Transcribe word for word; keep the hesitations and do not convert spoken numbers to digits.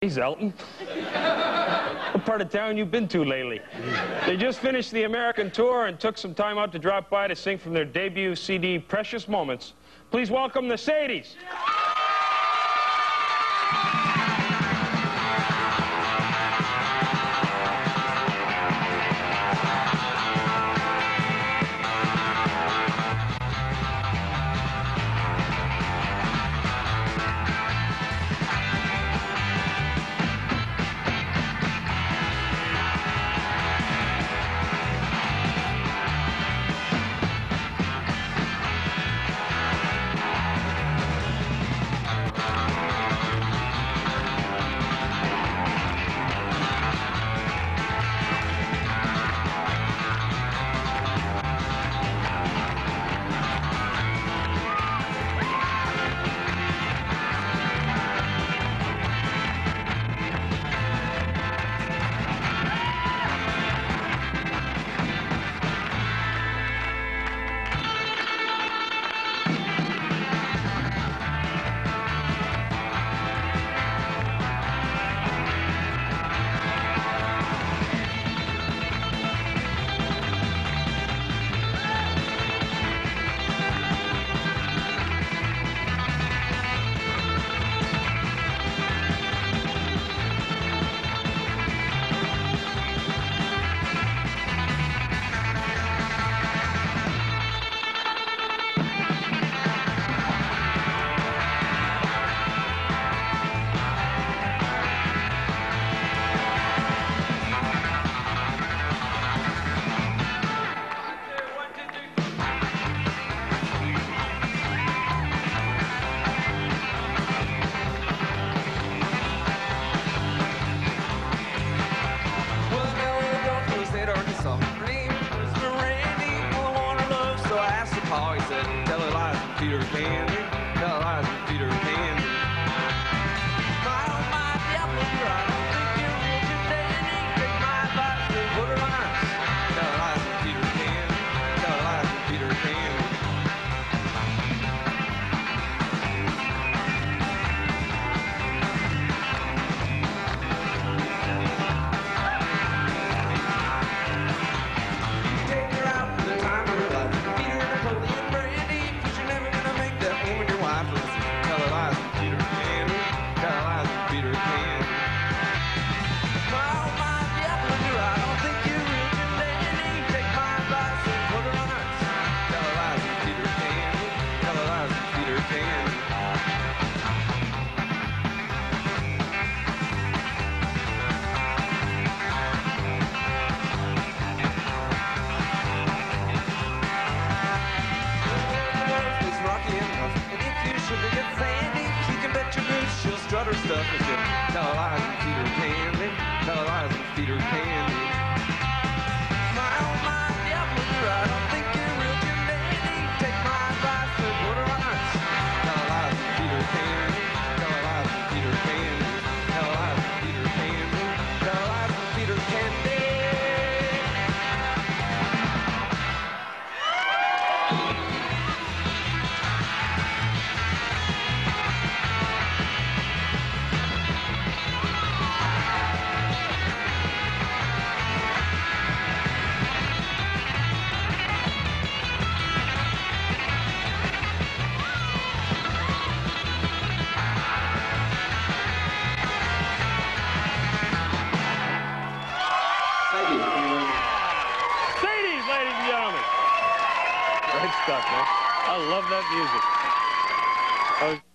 He's Elton. What part of town you been to lately? They just finished the American tour and took some time out to drop by to sing from their debut C D, Precious Moments. Please welcome the Sadies. He said, tell her lies and feed her candy, tell her lies and feed her candy. My, oh my, the apple's dry, I don't think you're rich and dandy. Take my advice and put her on ice. Tell her lies and feed her candy, tell her lies and feed her candy. Take her out for the time of her life, feed her Napoleon brandy. Tell her lies and feed her candy, tell her lies and feed her candy. My, oh my, the apple's dry, I don't think you're rich and dandy. Take my advice and put her on ice. Tell her lies and feed her candy, tell her lies and feed her candy. It's rocky and rough, and if you should get sandy, you can bet your boots she'll strut her stuff and she'll tell her lies and feed her candy, tell her lies and feed her candy. My, oh my, the apple's dry, I don't think you're real Jim Dandy. Take my advice and put her on ice. Tell her lies and feed her candy, tell her lies and feed her candy, tell her lies and feed her candy, tell her lies and feed her candy. Sadies, ladies and gentlemen. Great stuff, man. I love that music. I was